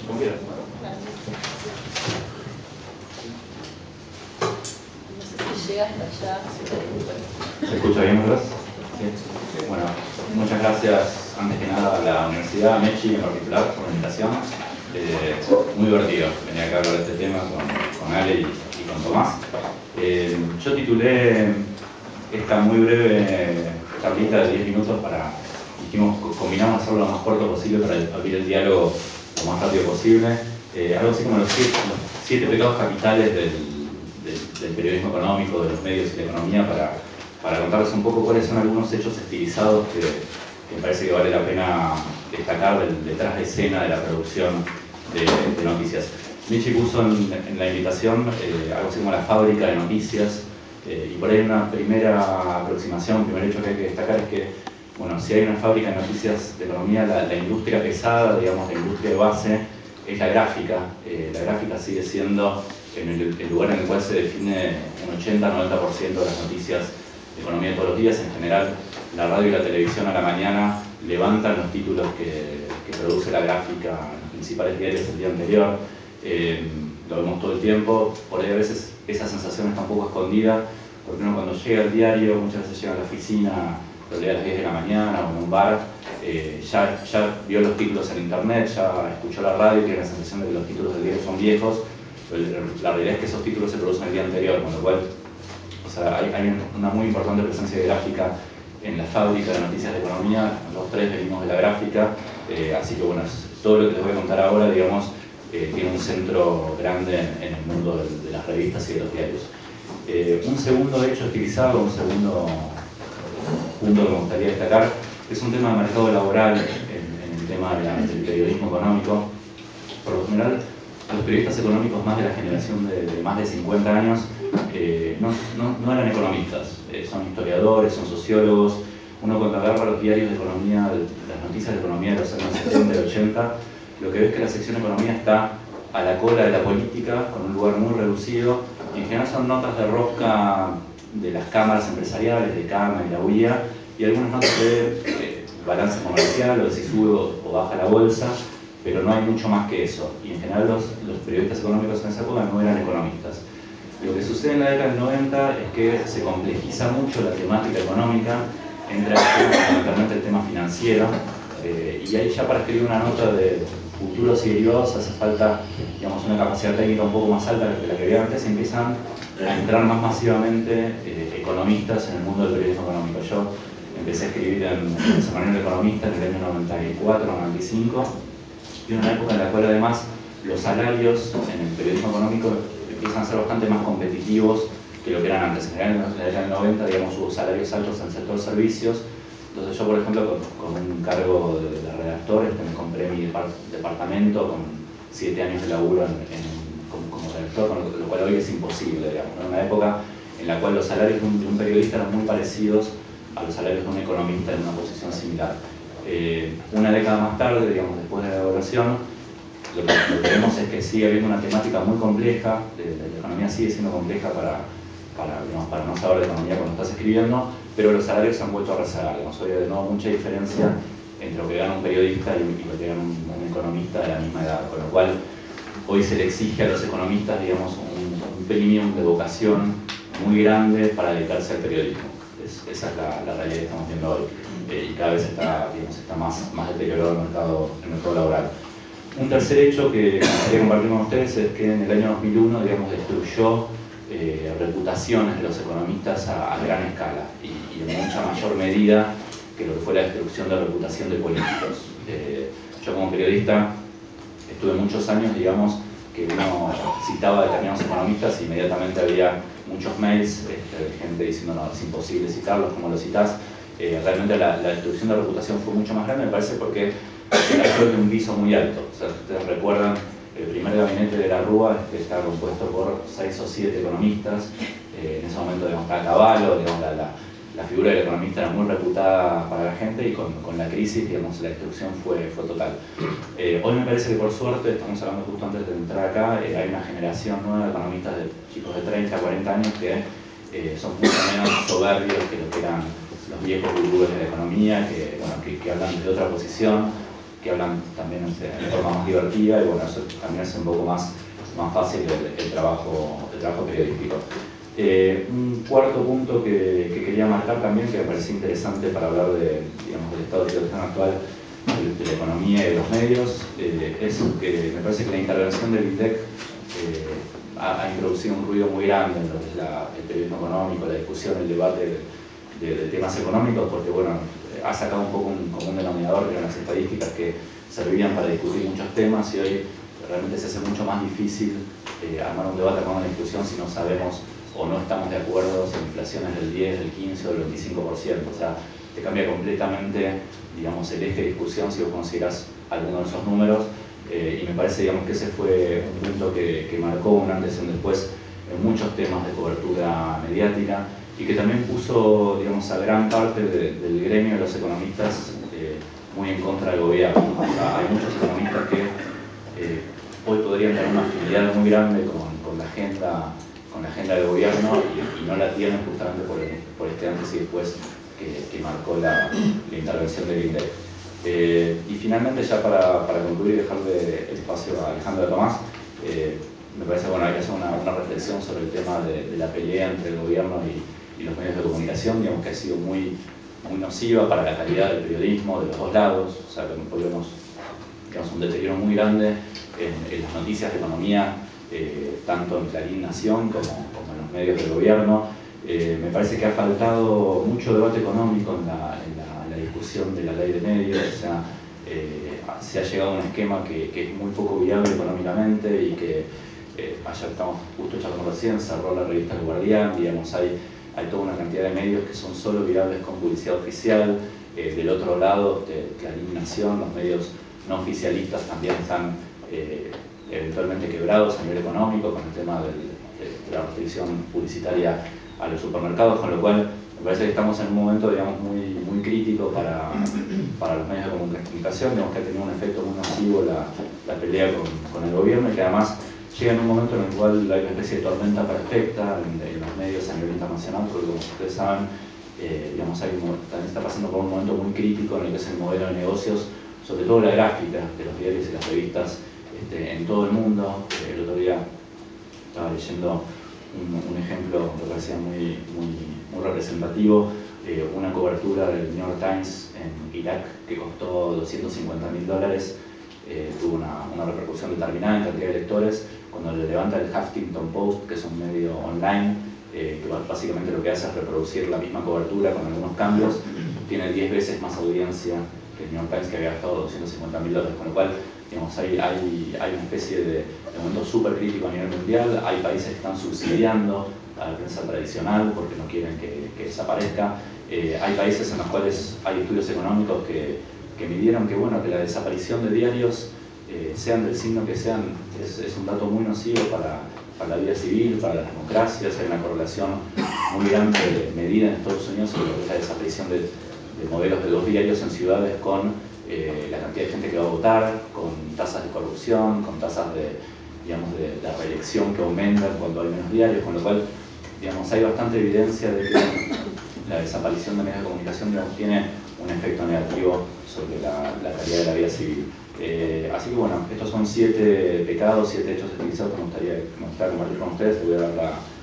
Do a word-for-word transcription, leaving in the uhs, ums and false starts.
Como quieras. No sé si llega hasta allá. ¿Se escucha bien, Andrés? Sí. Bueno, muchas gracias antes que nada a la Universidad, a Mechi en particular, por la invitación. Eh, muy divertido venir acá a hablar de este tema con, con Ale y, y con Tomás. Eh, yo titulé esta muy breve tablita de diez minutos para, dijimos, combinamos hacerlo lo más corto posible para abrir el diálogo lo más rápido posible. Eh, algo así como los siete, los siete pecados capitales del, del, del periodismo económico, de los medios y la economía, para, para contarles un poco cuáles son algunos hechos estilizados que, que me parece que vale la pena destacar del, detrás de escena de la producción de, de noticias. Michi puso en, en la invitación eh, algo así como la fábrica de noticias, eh, y por ahí una primera aproximación, un primer hecho que hay que destacar es que, bueno, si hay una fábrica de noticias de economía, la, la industria pesada, digamos, la industria de base, es la gráfica. Eh, la gráfica sigue siendo en el, el lugar en el cual se define un ochenta a noventa por ciento de las noticias de economía de todos los días. En general, la radio y la televisión a la mañana levantan los títulos que, que produce la gráfica en los principales diarios el día anterior. Eh, lo vemos todo el tiempo. Por ahí a veces esa sensación está un poco escondida, porque uno cuando llega al diario, muchas veces llega a la oficina, lo lee a las diez de la mañana o en un bar, eh, ya, ya vio los títulos en internet, ya escuchó la radio, tiene la sensación de que los títulos del diario son viejos, pero la realidad es que esos títulos se producen el día anterior, con lo cual, o sea, hay, hay una muy importante presencia de gráfica en la fábrica de noticias de economía. Los tres venimos de la gráfica, eh, así que bueno, todo lo que les voy a contar ahora, digamos, eh, tiene un centro grande en, en el mundo de, de las revistas y de los diarios. Eh, un segundo hecho estilizado, un segundo punto que me gustaría destacar, es un tema de mercado laboral en, en el tema de la, del periodismo económico. Por lo general, los periodistas económicos más de la generación de, de más de cincuenta años eh, no, no, no eran economistas, eh, son historiadores, son sociólogos. Uno cuando agarra los diarios de economía, las noticias de economía de los años setenta y ochenta, lo que ve es que la sección de economía está a la cola de la política, con un lugar muy reducido, y en general son notas de rosca de las cámaras empresariales, de Cama y la U I A, y algunas notas de eh, balance comercial, o de si sube o baja la bolsa, pero no hay mucho más que eso. Y en general los, los periodistas económicos en esa época no eran economistas. Lo que sucede en la década del noventa es que se complejiza mucho la temática económica, entra fundamentalmente el tema financiero, eh, y ahí ya para escribir una nota de futuros y derivados hace falta, digamos, una capacidad técnica un poco más alta que la que había antes, y empiezan a entrar más masivamente eh, economistas en el mundo del periodismo económico. Yo empecé a escribir en el Semanario Economista en el año noventa y cuatro noventa y cinco, y una época en la cual además los salarios en el periodismo económico empiezan a ser bastante más competitivos que lo que eran antes. En general, en la década del noventa, digamos, hubo salarios altos en el sector servicios. Entonces yo, por ejemplo, con, con un cargo de, de redactor, este, me compré mi depart departamento con siete años de laburo en, en, como, como redactor, con lo, lo cual hoy es imposible, digamos, ¿no? En una época en la cual los salarios de un, de un periodista eran muy parecidos a los salarios de un economista en una posición similar. Eh, una década más tarde, digamos, después de la evaluación, lo que, lo que vemos es que sigue habiendo una temática muy compleja, de, de la economía sigue siendo compleja para, para, digamos, para no saber de economía cuando estás escribiendo, pero los salarios se han vuelto a rezagar. Digamos, hoy hay de nuevo mucha diferencia entre lo que gana un periodista y, y lo que gana un, un economista de la misma edad, con lo cual hoy se le exige a los economistas, digamos, un, un premium de vocación muy grande para dedicarse al periodismo. Es, esa es la, la realidad que estamos viendo hoy, eh, y cada vez está, digamos, está más, más deteriorado el mercado, el mercado laboral. Un tercer hecho que me gustaría compartir con ustedes es que en el año dos mil uno, digamos, destruyó eh, reputaciones de los economistas a, a gran escala, y, y en mucha mayor medida que lo que fue la destrucción de reputación de políticos. Eh, yo como periodista estuve muchos años, digamos, que uno citaba a determinados economistas y inmediatamente había muchos mails, este, de gente diciendo no, es imposible citarlos, como lo citás. Eh, realmente la, la destrucción de reputación fue mucho más grande, me parece, porque era de un piso muy alto. O sea, si ustedes recuerdan, el primer gabinete de la Rúa este, estaba compuesto por seis o siete economistas. Eh, en ese momento, digamos, estaba Cavallo, digamos, la, la, la figura del economista era muy reputada para la gente, y con, con la crisis, digamos, la destrucción fue, fue total. Eh, hoy me parece que, por suerte, estamos hablando justo antes de entrar acá, eh, hay una generación nueva de economistas, de chicos de treinta, cuarenta años, que eh, son mucho menos soberbios que lo que eran los viejos gurúes de la economía, que, bueno, que, que hablan desde otra posición. que hablan también de forma más divertida, y bueno, eso también hace un poco más, más fácil el, el, trabajo, el trabajo periodístico. Eh, un cuarto punto que, que quería marcar también, que me parecía interesante para hablar de, digamos, del estado de situación actual de, de la economía y de los medios, eh, es que me parece que la intervención del INDEC eh, ha, ha introducido un ruido muy grande en lo que es la, el periodismo económico, la discusión, el debate de, de, de temas económicos, porque bueno, ha sacado un poco un común denominador, que eran las estadísticas que servían para discutir muchos temas, y hoy realmente se hace mucho más difícil eh, armar un debate, armar una discusión si no sabemos o no estamos de acuerdo si la inflación es del diez, del quince o del veinticinco por ciento. O sea, te cambia completamente, digamos, el eje de discusión si vos considerás alguno de esos números, eh, y me parece, digamos, que ese fue un punto que, que marcó un antes y un después en muchos temas de cobertura mediática, y que también puso, digamos, a gran parte de, del gremio de los economistas eh, muy en contra del gobierno. O sea, hay muchos economistas que eh, hoy podrían tener una afinidad muy grande con, con la agenda con la agenda de gobierno, y, y no la tienen justamente por, el, por este antes y después que, que marcó la, la intervención del INDEC. Eh, y finalmente, ya para, para concluir y dejarle el espacio a Alejandra Tomás, eh, me parece bueno, hay que hacer una, una reflexión sobre el tema de, de la pelea entre el gobierno y, y los medios de comunicación, digamos que ha sido muy, muy nociva para la calidad del periodismo de los dos lados. O sea, que vemos, digamos, un deterioro muy grande en, en las noticias de economía, Eh, tanto en Clarín Nación como, como en los medios del gobierno. Eh, me parece que ha faltado mucho debate económico en la, en la, en la discusión de la ley de medios. O sea, eh, se ha llegado a un esquema que, que es muy poco viable económicamente, y que eh, ayer estamos justo charlando recién, cerró la revista El Guardián, digamos, hay, hay toda una cantidad de medios que son solo viables con publicidad oficial. Eh, del otro lado, de Clarín Nación, los medios no oficialistas también están eh, eventualmente quebrados a nivel económico con el tema del, de, de la restricción publicitaria a los supermercados, con lo cual me parece que estamos en un momento, digamos, muy, muy crítico para, para los medios de comunicación. Digamos que ha tenido un efecto muy nocivo la, la pelea con, con el gobierno, y que además llega en un momento en el cual hay una especie de tormenta perfecta en, en los medios a nivel internacional, porque como ustedes saben, eh, digamos, hay, también está pasando por un momento muy crítico en el que es el modelo de negocios, sobre todo la gráfica de los diarios y las revistas Este, en todo el mundo. El otro día estaba leyendo un, un ejemplo que me parecía muy, muy, muy representativo, eh, una cobertura del New York Times en Irak que costó doscientos cincuenta mil dólares, eh, tuvo una, una repercusión determinada en cantidad de lectores. Cuando le levanta el Huffington Post, que es un medio online, eh, que básicamente lo que hace es reproducir la misma cobertura con algunos cambios, tiene diez veces más audiencia que el New York Times, que había gastado doscientos cincuenta mil dólares, con lo cual, digamos, hay, hay, hay una especie de, de momento súper crítico a nivel mundial. Hay países que están subsidiando a la prensa tradicional porque no quieren que, que desaparezca. Eh, hay países en los cuales hay estudios económicos que, que midieron que, bueno, que la desaparición de diarios, eh, sean del signo que sean, es, es un dato muy nocivo para, para la vida civil, para las democracias. Hay una correlación muy grande medida en Estados Unidos sobre la desaparición de, de modelos de dos diarios en ciudades con Eh, la cantidad de gente que va a votar, con tasas de corrupción, con tasas de, digamos, de, de reelección que aumentan cuando hay menos diarios, con lo cual, digamos, hay bastante evidencia de que la desaparición de medios de comunicación, digamos, tiene un efecto negativo sobre la, la calidad de la vida civil. Eh, así que bueno, estos son siete pecados, siete hechos estilizados que me gustaría, que me gustaría compartir con ustedes. Te voy a dar la,